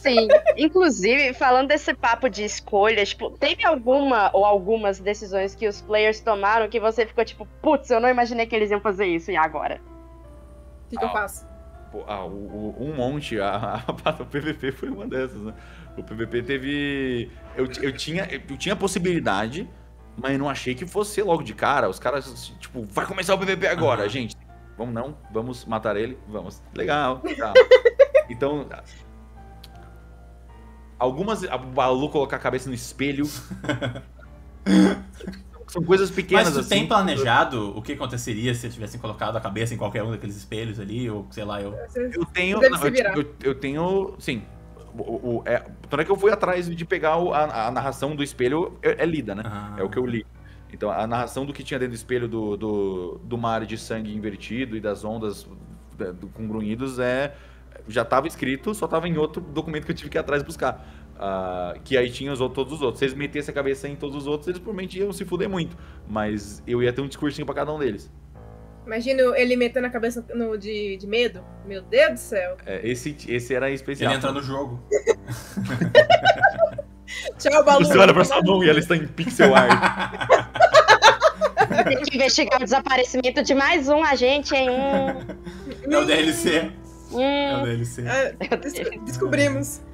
Assim, inclusive, falando desse papo de escolha, tipo, teve alguma ou algumas decisões que os players tomaram que você ficou tipo, putz, eu não imaginei que eles iam fazer isso, e agora? O que eu faço? Um monte, o PVP foi uma dessas, né? O PVP teve. Eu tinha a possibilidade, mas não achei que fosse ser logo de cara. Os caras, tipo, vai começar o PVP agora, gente. Vamos não? Vamos matar ele? Vamos. Legal, tá. Então. Algumas. A Balu colocar a cabeça no espelho. São coisas pequenas Mas tu assim. tem planejado o que aconteceria se tivessem colocado a cabeça em qualquer um daqueles espelhos ali, ou sei lá, eu... Eu tenho. Deve se virar. Eu tenho. Sim. Tanto é que eu fui atrás de pegar a narração do espelho, é lida, né? É o que eu li. Então, a narração do que tinha dentro do espelho do mar de sangue invertido e das ondas com grunhidos já estava escrito, só estava em outro documento que eu tive que ir atrás buscar. Que aí tinha todos os outros. Se eles metessem a cabeça em todos os outros, eles provavelmente iam se fuder muito. Mas eu ia ter um discursinho pra cada um deles. Imagina ele metendo a cabeça de medo. Meu Deus do céu. Esse era especial. Ele entra no jogo. Tchau, Balu. Você olha pra sua mão e ela está em pixel art. Tem que investigar o desaparecimento de mais um agente em É o DLC. É o DLC. Descobrimos.